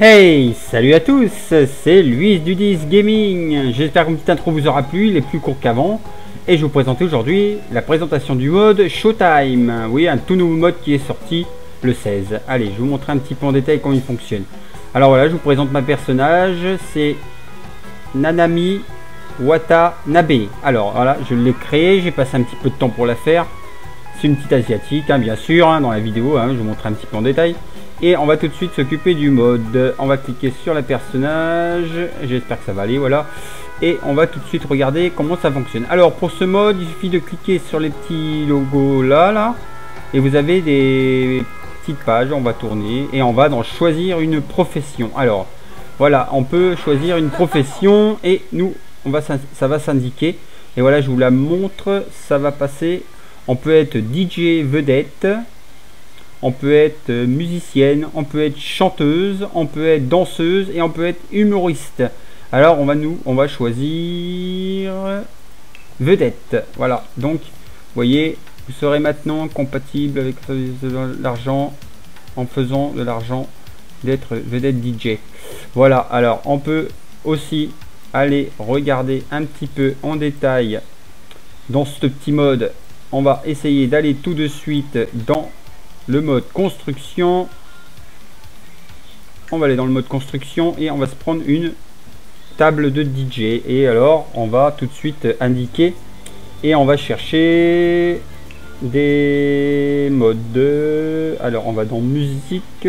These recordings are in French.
Hey, salut à tous, c'est Luis du 10 Gaming. J'espère que mon petite intro vous aura plu, il est plus court qu'avant. Et je vais vous présenter aujourd'hui la présentation du mode Showtime. Oui, un tout nouveau mode qui est sorti le 16. Allez, je vais vous montrer un petit peu en détail comment il fonctionne. Alors voilà, je vous présente ma personnage, c'est Nanami Watanabe. Alors voilà, je l'ai créé, j'ai passé un petit peu de temps pour la faire. C'est une petite asiatique, hein, bien sûr, hein, dans la vidéo, hein, je vous montre un petit peu en détail. Et on va tout de suite s'occuper du mode. On va cliquer sur le personnage. J'espère que ça va aller, voilà. Et on va tout de suite regarder comment ça fonctionne. Alors pour ce mode, il suffit de cliquer sur les petits logos là. Et vous avez des petites pages, on va tourner. Et on va dans choisir une profession. Alors voilà, on peut choisir une profession. Et nous, ça va s'indiquer. Et voilà, je vous la montre. Ça va passer. On peut être DJ vedette. On peut être musicienne, on peut être chanteuse, on peut être danseuse et on peut être humoriste. Alors on va choisir vedette. Voilà, donc vous voyez, vous serez maintenant compatible avec l'argent en faisant de l'argent d'être vedette DJ. Voilà, alors on peut aussi aller regarder un petit peu en détail dans ce petit mode. On va essayer d'aller tout de suite dans le mode construction. On va aller dans le mode construction et on va se prendre une table de DJ. Et alors on va tout de suite indiquer et on va chercher des modes. Alors on va dans musique.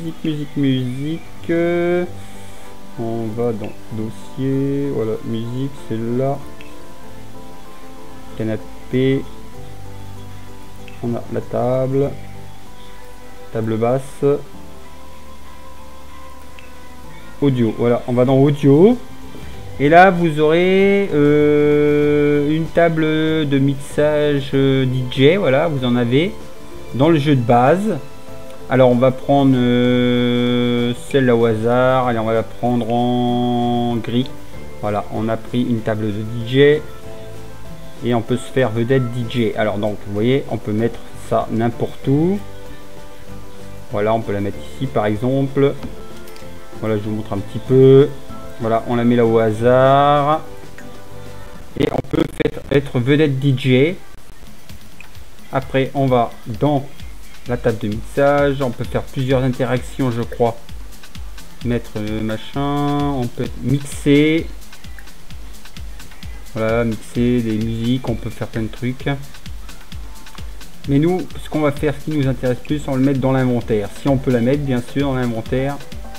On va dans dossier. Voilà, musique, c'est là. Canapé. On a la table basse, audio. Voilà, on va dans audio et là vous aurez une table de mixage DJ. Voilà, vous en avez dans le jeu de base. Alors on va prendre celle là au hasard. Allez, on va la prendre en gris. Voilà, on a pris une table de DJ et on peut se faire vedette DJ. Alors donc vous voyez, on peut mettre ça n'importe où. Voilà, on peut la mettre ici par exemple. Voilà, je vous montre un petit peu. Voilà, on la met là au hasard. Et on peut être vedette DJ. Après, on va dans la table de mixage. On peut faire plusieurs interactions, je crois. Mettre machin. On peut mixer. Voilà, mixer des musiques. On peut faire plein de trucs. Mais nous, ce qu'on va faire, ce qui nous intéresse plus, on va le mettre dans l'inventaire. Si on peut la mettre, bien sûr, dans l'inventaire.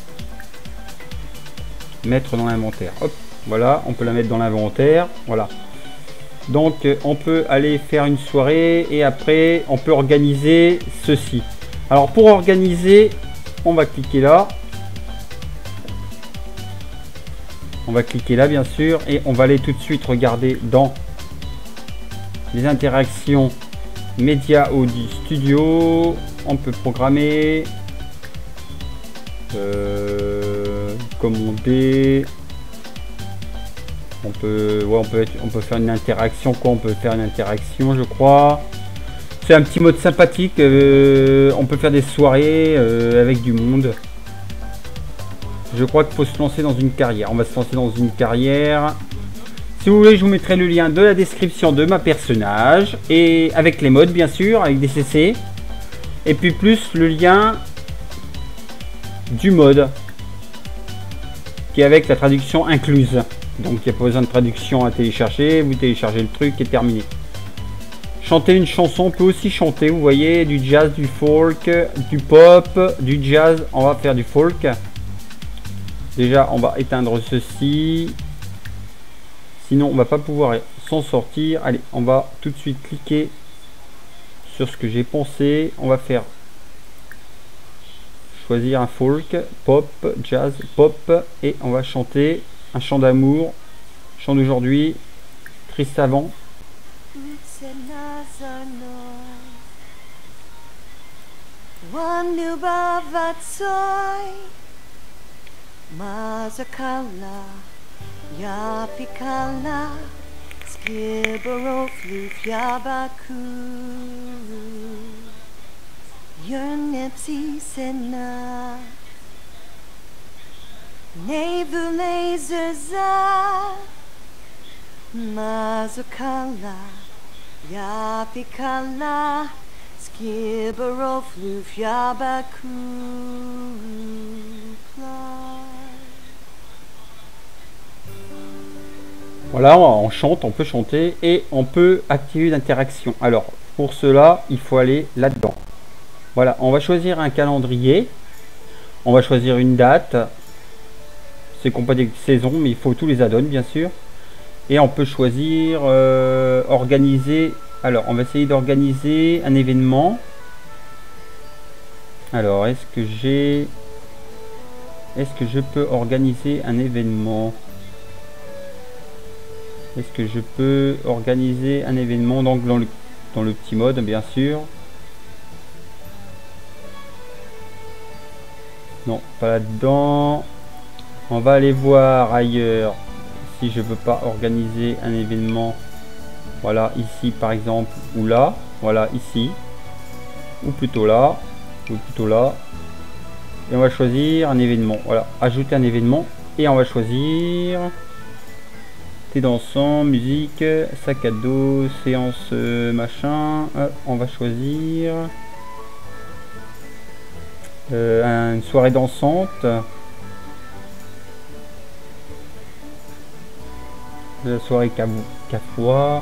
Mettre dans l'inventaire. Hop, voilà, on peut la mettre dans l'inventaire. Voilà. Donc, on peut aller faire une soirée et après, on peut organiser ceci. Alors, pour organiser, on va cliquer là. On va cliquer là, bien sûr. Et on va aller tout de suite regarder dans les interactions. Média Audio Studio, on peut programmer, commander, on peut faire une interaction, quoi. On peut faire une interaction, je crois. C'est un petit mode sympathique. On peut faire des soirées avec du monde. Je crois qu'il faut se lancer dans une carrière. On va se lancer dans une carrière. Si vous voulez, je vous mettrai le lien de la description de ma personnage et avec les modes, bien sûr, avec des CC. Et puis plus le lien du mode qui est avec la traduction incluse. Donc il n'y a pas besoin de traduction à télécharger. Vous téléchargez le truc et terminé. Chanter une chanson, on peut aussi chanter, vous voyez, du jazz, du folk, du pop, du jazz. On va faire du folk. Déjà, on va éteindre ceci. Sinon, on va pas pouvoir s'en sortir. Allez, on va tout de suite cliquer sur ce que j'ai pensé. On va faire choisir un folk, pop, jazz, pop. Et on va chanter un chant d'amour. Chant d'aujourd'hui. Triste avant. Yapikala Skibberov Yabaku Your Nipsey Sena Nevulezeza Mazukala Yapikala Skibero Flufyabaku Voilà, on chante, on peut chanter et on peut activer l'interaction. Alors, pour cela, il faut aller là-dedans. Voilà, on va choisir un calendrier. On va choisir une date. C'est compatible avec saison, mais il faut tous les add-ons, bien sûr. Et on peut choisir organiser. Alors, on va essayer d'organiser un événement. Alors, est-ce que je peux organiser un événement? Est-ce que je peux organiser un événement donc dans le petit mode, bien sûr? Non, pas là-dedans. On va aller voir ailleurs si je veux pas organiser un événement. Voilà, ici par exemple, ou là. Voilà, ici. Ou plutôt là. Ou plutôt là. Et on va choisir un événement. Voilà, ajouter un événement. Et on va choisir... dansant, musique, sac à dos, séance machin. On va choisir une soirée dansante. La soirée cafouа.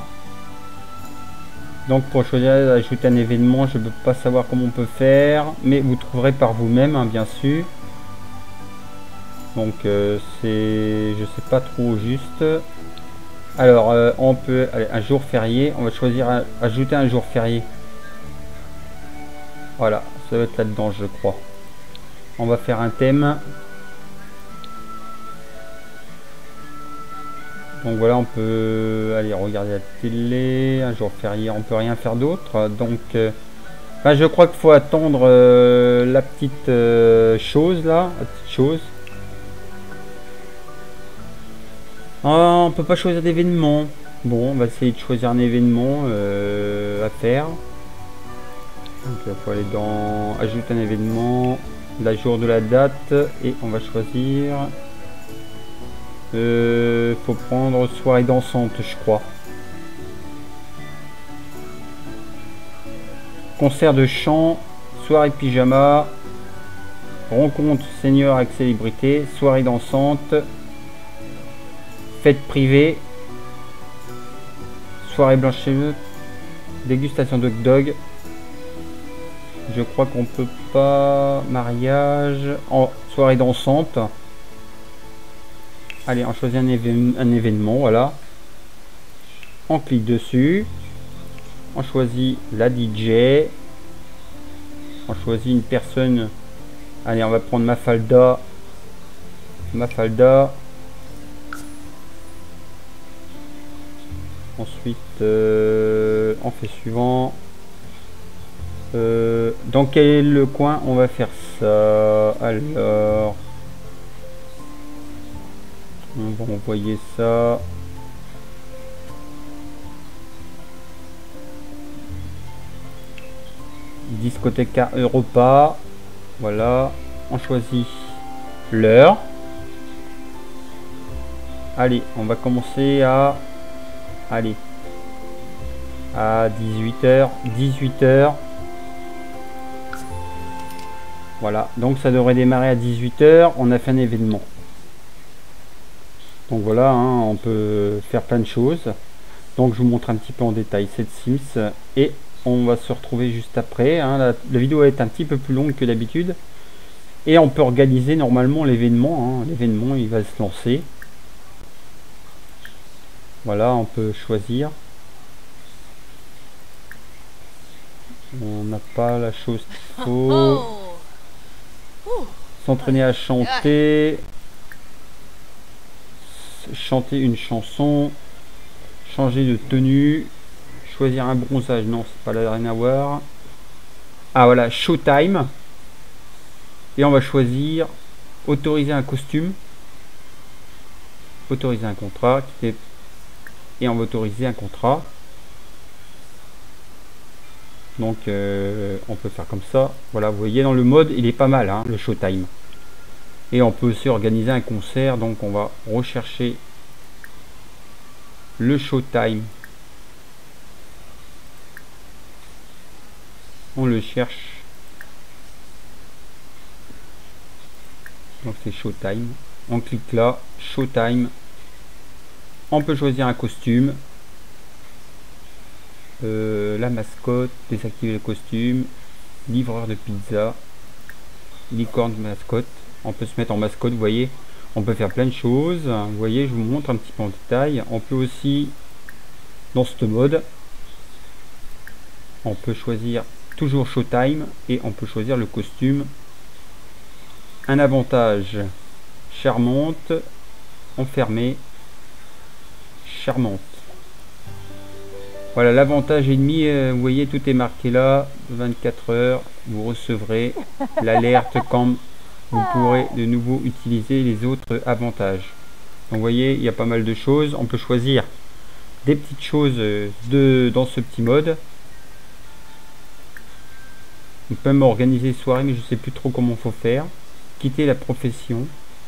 Donc pour choisir ajouter un événement, je ne peux pas savoir comment on peut faire, mais vous trouverez par vous-même, hein, bien sûr. Donc c'est, je sais pas trop juste. Alors, on peut... Allez, un jour férié. On va choisir ajouter un jour férié. Voilà, ça va être là-dedans, je crois. On va faire un thème. Donc voilà, on peut aller regarder la télé. Un jour férié, on peut rien faire d'autre. Donc, ben, je crois qu'il faut attendre la petite chose là. La petite chose. Ah, on peut pas choisir d'événement. Bon, on va essayer de choisir un événement à faire. Donc il faut aller dans ajouter un événement, la jour de la date, et on va choisir. Faut prendre soirée dansante, je crois. Concert de chant, soirée pyjama, rencontre senior avec célébrité, soirée dansante. Fête privée, soirée blanche, dégustation de hot dog. Je crois qu'on peut pas. Mariage, en soirée dansante. Allez, on choisit un événement, voilà. On clique dessus. On choisit la DJ. On choisit une personne. Allez, on va prendre Mafalda. Mafalda. Ensuite, on fait suivant. Dans quel est le coin on va faire ça? Alors, on va envoyer ça. Discothèque Europa. Voilà, on choisit l'heure. Allez, on va commencer à... Allez, à 18h, 18h. Voilà, donc ça devrait démarrer à 18h. On a fait un événement. Donc voilà, hein, on peut faire plein de choses. Donc je vous montre un petit peu en détail cette Sims. Et on va se retrouver juste après. Hein. La vidéo va être un petit peu plus longue que d'habitude. Et on peut organiser normalement l'événement. Hein. L'événement, il va se lancer. Voilà, on peut choisir. On n'a pas la chose qu'il faut. S'entraîner à chanter. Chanter une chanson. Changer de tenue. Choisir un bronzage. Non, c'est pas là, rien à voir. Ah voilà, Showtime. Et on va choisir autoriser un costume. Autoriser un contrat. Et on va autoriser un contrat. Donc on peut faire comme ça. Voilà, vous voyez dans le mode il est pas mal, hein, le Showtime. Et on peut aussi organiser un concert. Donc on va rechercher le Showtime. On le cherche. Donc c'est Showtime. On clique là, Showtime. On peut choisir un costume. La mascotte, désactiver le costume, livreur de pizza, licorne mascotte. On peut se mettre en mascotte, vous voyez. On peut faire plein de choses. Vous voyez, je vous montre un petit peu en détail. On peut aussi, dans ce mode, on peut choisir toujours Showtime et on peut choisir le costume. Un avantage, charmante, enfermée, charmante. Voilà, l'avantage ennemi, vous voyez, tout est marqué là, 24 heures, vous recevrez l'alerte quand vous pourrez de nouveau utiliser les autres avantages. Donc vous voyez, il y a pas mal de choses. On peut choisir des petites choses dans ce petit mode. On peut même organiser soirée, mais je sais plus trop comment faut faire. Quitter la profession.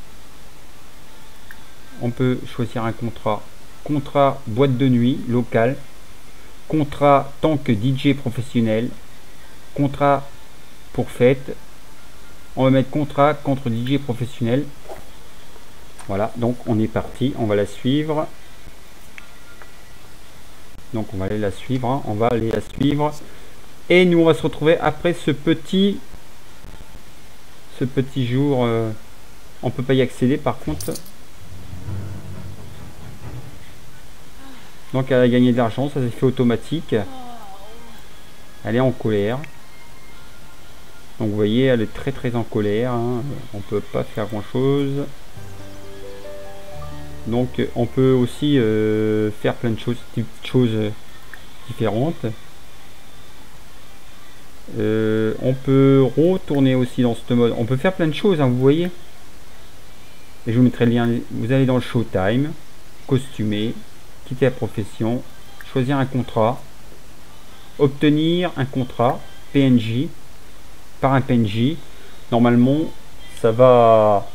On peut choisir un contrat. Contrat boîte de nuit locale. Contrat tant que DJ professionnel. Contrat pour fête. On va mettre contrat contre DJ professionnel. Voilà, donc on est parti. On va la suivre. Donc on va aller la suivre. Hein. On va aller la suivre. Et nous on va se retrouver après ce petit jour. On peut pas y accéder par contre. Donc elle a gagné de l'argent, ça s'est fait automatique. Elle est en colère. Donc vous voyez, elle est très en colère. Hein. On peut pas faire grand chose. Donc on peut aussi faire plein de choses, des petites choses différentes. On peut retourner aussi dans ce mode. On peut faire plein de choses, hein, vous voyez. Et je vous mettrai le lien. Vous allez dans le Showtime, costumer, quitter la profession, choisir un contrat, obtenir un contrat PNJ par un PNJ. Normalement ça va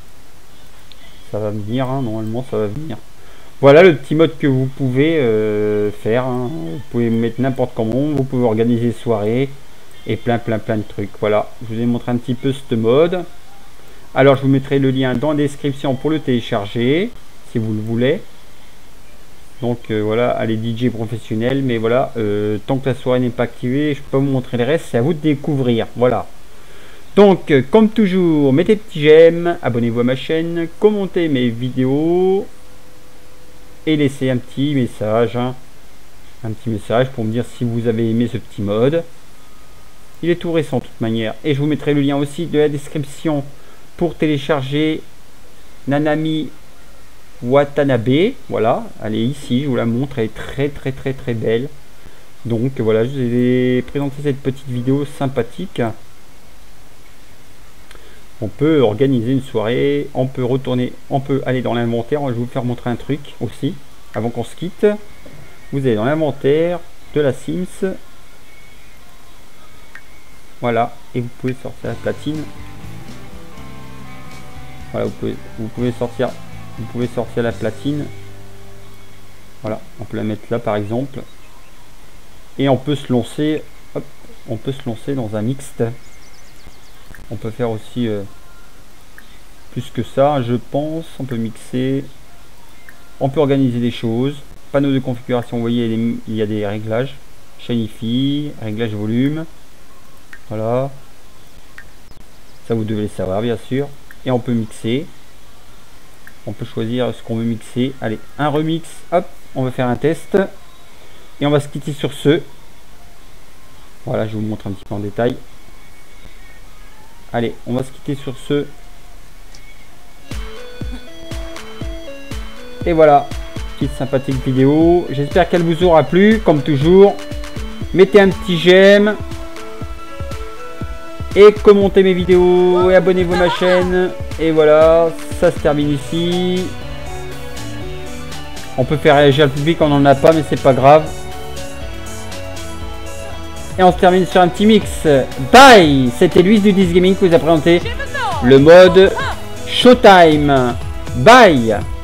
venir, hein, normalement ça va venir. Voilà le petit mode que vous pouvez faire, hein. Vous pouvez mettre n'importe comment, vous pouvez organiser soirée et plein de trucs. Voilà, je vous ai montré un petit peu ce mode. Alors je vous mettrai le lien dans la description pour le télécharger si vous le voulez. Donc voilà, allez, DJ professionnel, mais voilà, tant que la soirée n'est pas activée, je peux pas vous montrer le reste, c'est à vous de découvrir. Voilà. Donc comme toujours, mettez petits j'aime, abonnez-vous à ma chaîne, commentez mes vidéos et laissez un petit message, hein, un petit message pour me dire si vous avez aimé ce petit mode. Il est tout récent de toute manière, et je vous mettrai le lien aussi de la description pour télécharger Nanami Watanabe. Voilà, elle est ici, je vous la montre, elle est très belle. Donc voilà, je vous ai présenté cette petite vidéo sympathique. On peut organiser une soirée, on peut retourner, on peut aller dans l'inventaire. Je vais vous faire montrer un truc aussi avant qu'on se quitte. Vous allez dans l'inventaire de la Sims. Voilà, et vous pouvez sortir la platine. Voilà, vous pouvez sortir la platine. Voilà, on peut la mettre là par exemple. Et on peut se lancer, hop, on peut se lancer dans un mixte. On peut faire aussi plus que ça, je pense. On peut mixer. On peut organiser des choses. Panneau de configuration, vous voyez, il y a des réglages. Shinify, réglage volume. Voilà. Ça, vous devez le savoir, bien sûr. Et on peut mixer. On peut choisir ce qu'on veut mixer. Allez, un remix. Hop, on va faire un test. Et on va se quitter sur ce. Voilà, je vous montre un petit peu en détail. Allez, on va se quitter sur ce. Et voilà, petite sympathique vidéo. J'espère qu'elle vous aura plu, comme toujours. Mettez un petit j'aime. Et commentez mes vidéos. Et abonnez-vous à ma chaîne. Et voilà, ça se termine ici. On peut faire réagir le public, on n'en a pas, mais c'est pas grave. Et on se termine sur un petit mix. Bye. C'était Louise du 10 Gaming qui vous a présenté le mode Showtime. Bye.